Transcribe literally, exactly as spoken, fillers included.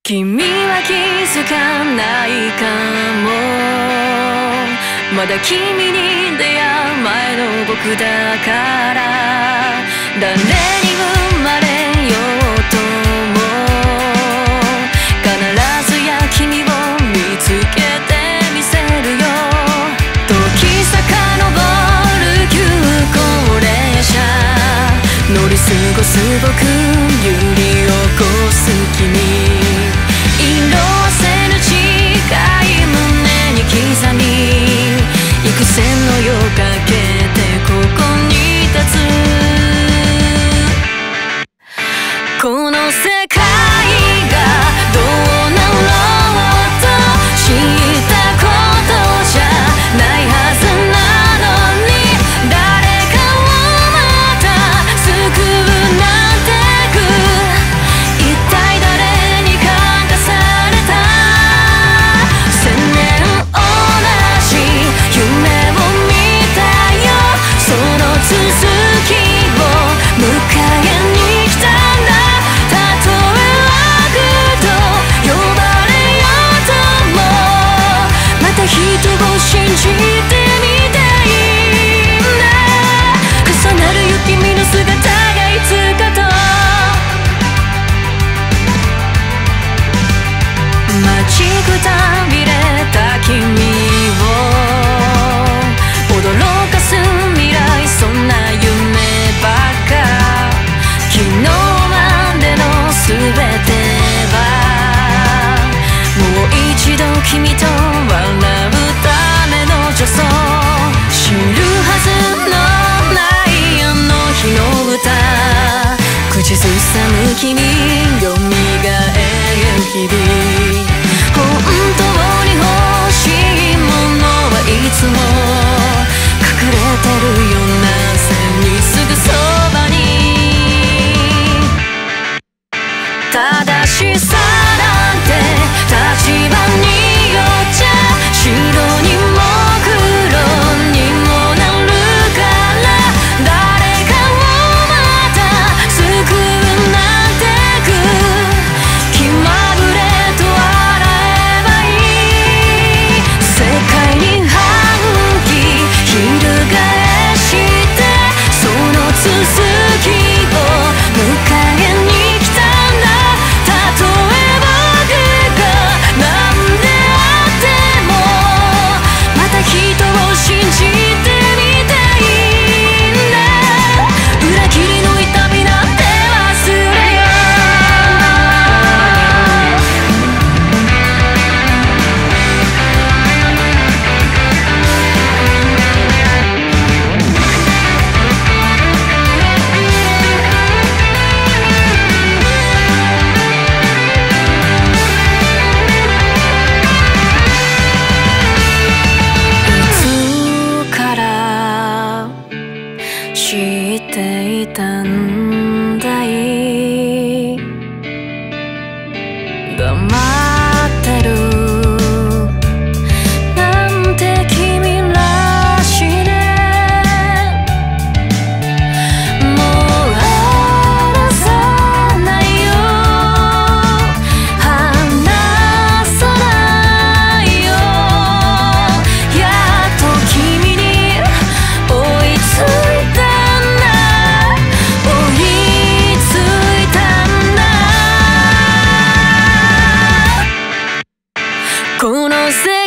君は気づかないかも。まだ君に出会う前の僕だから。誰に生まれようとも必ずや君を見つけてみせるよ。時遡る急行列車乗り過ごす僕、揺り起こす君、色あせぬ誓い胸に刻み、幾千の夜かけてここに立つ。この世界がどうなろうと知ったことじゃないはずなのに、誰かをまた救うなんてく、一体誰に感化された。千年同じ夢を見たよ、その続きを迎えに来たんだ。たとえ悪と呼ばれようとも、また人を信じてみたいんだ。重なるよ君の姿がいつかと。待ちくたびれた君を驚かす未来、そんな夢ばっか。昨日までの全てはもう一度君と笑うための助走。知るはずのないあの日の歌、口ずさむ君、よみがえる日々。本当に欲しいものはいつも隠れてるような線にすぐそばに。正しさなんて立場によっちゃ白にも黒にもなるから、誰かをまた救うなんてく、気まぐれと笑えばいい。世界に反旗翻してその続きを迎えに来たんだ。たとえ僕が何であっても、また人を信じてみたいんだ。裏切りの痛みなんて忘れよいつから知っていたんだい。黙ってるなんて君らしね。もう離さないよ、離さないよ。やっと君に追いついたんだ、追いついたんだ。この世